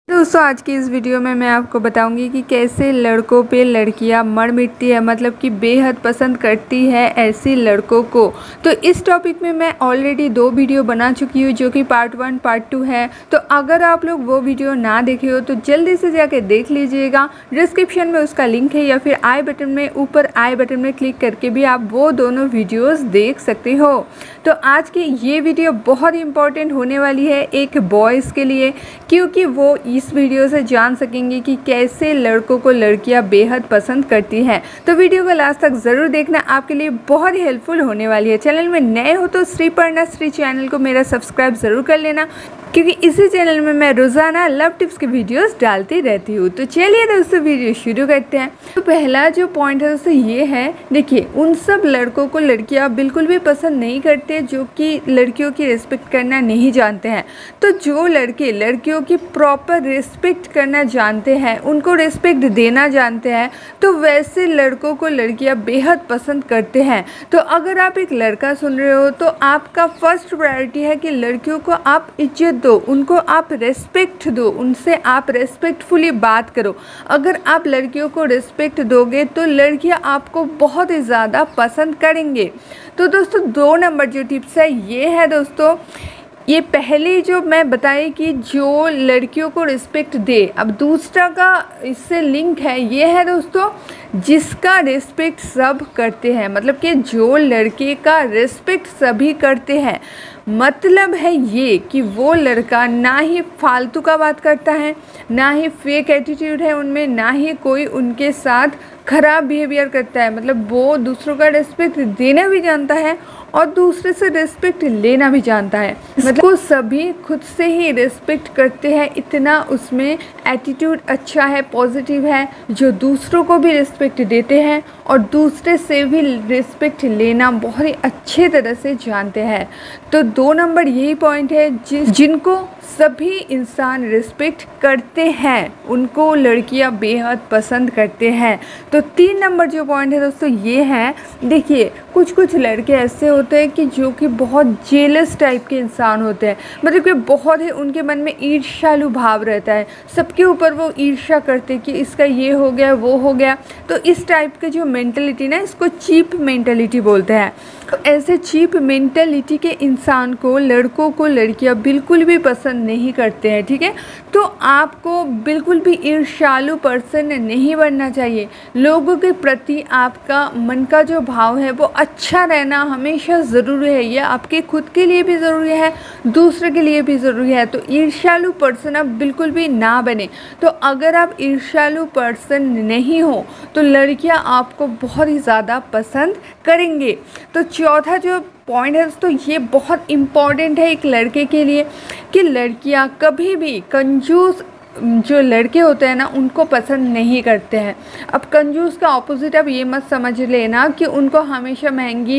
दोस्तों आज की इस वीडियो में मैं आपको बताऊंगी कि कैसे लड़कों पे लड़कियां मर मिटती है, मतलब कि बेहद पसंद करती है ऐसी लड़कों को। तो इस टॉपिक में मैं ऑलरेडी 2 वीडियो बना चुकी हूँ, जो कि पार्ट 1 पार्ट 2 है। तो अगर आप लोग वो वीडियो ना देखे हो तो जल्दी से जाके देख लीजिएगा। डिस्क्रिप्शन में उसका लिंक है, या फिर आई बटन में, ऊपर आई बटन में क्लिक करके भी आप वो दोनों वीडियोज़ देख सकते हो। तो आज की ये वीडियो बहुत ही इंपॉर्टेंट होने वाली है एक बॉयज़ के लिए, क्योंकि वो इस वीडियो से जान सकेंगे कि कैसे लड़कों को लड़कियां बेहद पसंद करती हैं। तो वीडियो को लास्ट तक ज़रूर देखना, आपके लिए बहुत ही हेल्पफुल होने वाली है। चैनल में नए हो तो श्री पर्णा श्री चैनल को मेरा सब्सक्राइब ज़रूर कर लेना, क्योंकि इसी चैनल में मैं रोज़ाना लव टिप्स के वीडियोस डालती रहती हूँ। तो चलिए दोस्तों वीडियो शुरू करते हैं। तो पहला जो पॉइंट है दोस्तों ये है, देखिए उन सब लड़कों को लड़कियाँ बिल्कुल भी पसंद नहीं करते जो कि लड़कियों की रिस्पेक्ट करना नहीं जानते हैं। तो जो लड़के लड़कियों की प्रॉपर रिस्पेक्ट करना जानते हैं, उनको रिस्पेक्ट देना जानते हैं, तो वैसे लड़कों को लड़कियाँ बेहद पसंद करते हैं। तो अगर आप एक लड़का सुन रहे हो तो आपका फर्स्ट प्रायोरिटी है कि लड़कियों को आप इज्जत दो, उनको आप रेस्पेक्ट दो, उनसे आप रेस्पेक्टफुली बात करो। अगर आप लड़कियों को रिस्पेक्ट दोगे तो लड़कियां आपको बहुत ही ज़्यादा पसंद करेंगे। तो दोस्तों 2 नंबर जो टिप्स है ये है दोस्तों, ये पहली जो मैं बताई कि जो लड़कियों को रिस्पेक्ट दे। अब दूसरा का इससे लिंक है, ये है दोस्तों जिसका रिस्पेक्ट सब करते हैं, मतलब कि जो लड़के का रिस्पेक्ट सभी करते हैं। मतलब है ये कि वो लड़का ना ही फालतू का बात करता है, ना ही फेक एटीट्यूड है उनमें, ना ही कोई उनके साथ ख़राब बिहेवियर करता है। मतलब वो दूसरों का रिस्पेक्ट देना भी जानता है और दूसरे से रिस्पेक्ट लेना भी जानता है। मतलब वो सभी खुद से ही रिस्पेक्ट करते हैं, इतना उसमें एटीट्यूड अच्छा है, पॉजिटिव है, जो दूसरों को भी रिस्पेक्ट देते हैं और दूसरे से भी रिस्पेक्ट लेना बहुत ही अच्छे तरह से जानते हैं। तो 2 नंबर यही पॉइंट है, जिनको सभी इंसान रिस्पेक्ट करते हैं उनको लड़कियां बेहद पसंद करते हैं। तो 3 नंबर जो पॉइंट है दोस्तों ये है, देखिए कुछ लड़के ऐसे होते हैं कि जो कि बहुत जेलस टाइप के इंसान होते हैं, मतलब कि बहुत ही उनके मन में ईर्ष्यालु भाव रहता है, सबके ऊपर वो ईर्ष्या करते कि इसका ये हो गया वो हो गया। तो इस टाइप के जो मेंटलिटी ना, इसको चीप मेंटलिटी बोलते हैं। तो ऐसे चीप मेंटलिटी के इंसान को लड़कों को लड़कियां बिल्कुल भी पसंद नहीं करते हैं, ठीक है। तो आपको बिल्कुल भी ईर्ष्यालु पर्सन नहीं बनना चाहिए। लोगों के प्रति आपका मन का जो भाव है वो अच्छा रहना हमेशा ज़रूरी है। यह आपके खुद के लिए भी ज़रूरी है, दूसरे के लिए भी ज़रूरी है। तो ईर्ष्यालु पर्सन आप बिल्कुल भी ना बने। तो अगर आप ईर्ष्यालु पर्सन नहीं हो तो लड़कियां आपको बहुत ही ज़्यादा पसंद करेंगे। तो चौथा जो पॉइंट है दोस्तों ये बहुत इम्पॉर्टेंट है एक लड़के के लिए, कि लड़कियां कभी भी कंजूस जो लड़के होते हैं ना उनको पसंद नहीं करते हैं। अब कंजूस का ऑपोजिट अब ये मत समझ लेना कि उनको हमेशा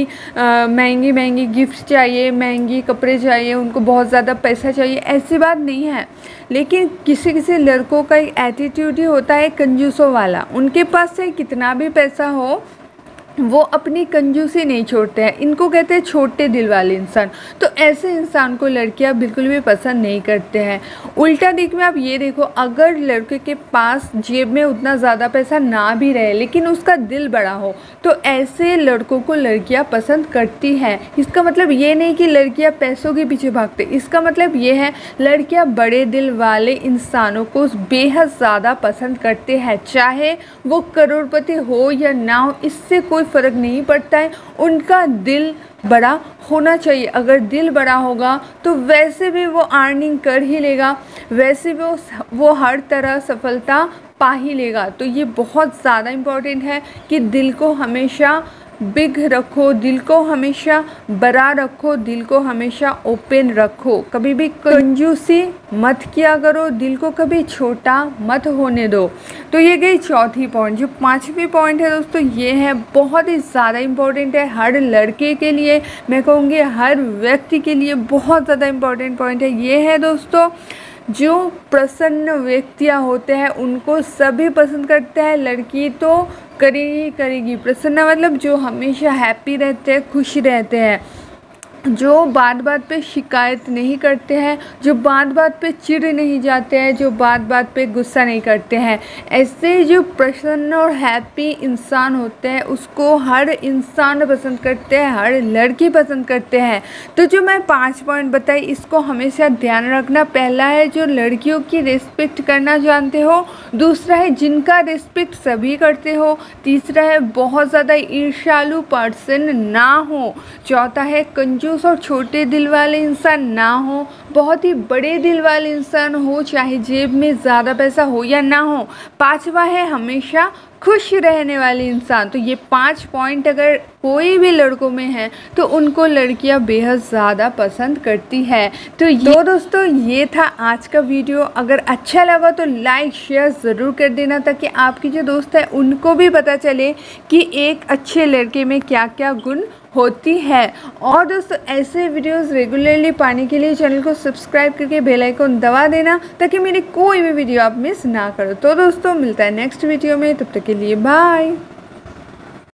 महंगी गिफ्ट चाहिए, महंगी कपड़े चाहिए, उनको बहुत ज़्यादा पैसा चाहिए, ऐसी बात नहीं है। लेकिन किसी लड़कों का एक एटीट्यूड ही होता है कंजूसों वाला। उनके पास चाहे कितना भी पैसा हो, वो अपनी कंजूसी नहीं छोड़ते हैं। इनको कहते हैं छोटे दिल वाले इंसान। तो ऐसे इंसान को लड़कियां बिल्कुल भी पसंद नहीं करते हैं। उल्टा दिख में आप ये देखो, अगर लड़के के पास जेब में उतना ज़्यादा पैसा ना भी रहे लेकिन उसका दिल बड़ा हो, तो ऐसे लड़कों को लड़कियां पसंद करती हैं। इसका मतलब ये नहीं कि लड़कियां पैसों के पीछे भागते, इसका मतलब ये है लड़कियां बड़े दिल वाले इंसानों को बेहद ज़्यादा पसंद करते हैं। चाहे वो करोड़पति हो या ना हो, इससे कोई फ़र्क नहीं पड़ता है, उनका दिल बड़ा होना चाहिए। अगर दिल बड़ा होगा तो वैसे भी वो अर्निंग कर ही लेगा, वैसे भी वो हर तरह सफलता पा ही लेगा। तो ये बहुत ज़्यादा इम्पोर्टेंट है कि दिल को हमेशा बिग रखो, दिल को हमेशा बड़ा रखो, दिल को हमेशा ओपन रखो, कभी भी कंजूसी मत किया करो, दिल को कभी छोटा मत होने दो। तो ये गई चौथी पॉइंट। जो 5वीं पॉइंट है दोस्तों ये है बहुत ही ज़्यादा इम्पोर्टेंट है हर लड़के के लिए, मैं कहूँगी हर व्यक्ति के लिए बहुत ज़्यादा इम्पोर्टेंट पॉइंट है। ये है दोस्तों, जो प्रसन्न व्यक्तियाँ होते हैं उनको सभी पसंद करते हैं, लड़की तो करेगी। प्रसन्न मतलब जो हमेशा हैप्पी रहते हैं, खुश रहते हैं। जो बात बात पे शिकायत नहीं करते हैं, जो बात बात पे चिढ़ नहीं जाते हैं, जो बात बात पे गुस्सा नहीं करते हैं। ऐसे जो प्रसन्न और हैप्पी इंसान होते हैं उसको हर इंसान पसंद करते हैं, हर लड़की पसंद करते हैं। तो जो मैं 5 पॉइंट बताई इसको हमेशा ध्यान रखना। पहला है जो लड़कियों की रिस्पेक्ट करना जानते हो। दूसरा है जिनका रिस्पेक्ट सभी करते हो। तीसरा है बहुत ज़्यादा ईर्ष्यालु पर्सन ना हो। चौथा है कंजूस और छोटे दिल वाले इंसान ना हो, बहुत ही बड़े दिल वाले इंसान हो, चाहे जेब में ज़्यादा पैसा हो या ना हो। पांचवा है हमेशा खुश रहने वाले इंसान। तो ये 5 पॉइंट अगर कोई भी लड़कों में है तो उनको लड़कियां बेहद ज़्यादा पसंद करती है। तो दोस्तों ये था आज का वीडियो। अगर अच्छा लगा तो लाइक शेयर ज़रूर कर देना ताकि आपके जो दोस्त है उनको भी पता चले कि एक अच्छे लड़के में क्या क्या गुण होती है। और दोस्तों ऐसे वीडियोस रेगुलरली पाने के लिए चैनल को सब्सक्राइब करके बेल आइकन दबा देना ताकि मेरी कोई भी वीडियो आप मिस ना करो। तो दोस्तों मिलता है नेक्स्ट वीडियो में, तब तक के लिए बाय।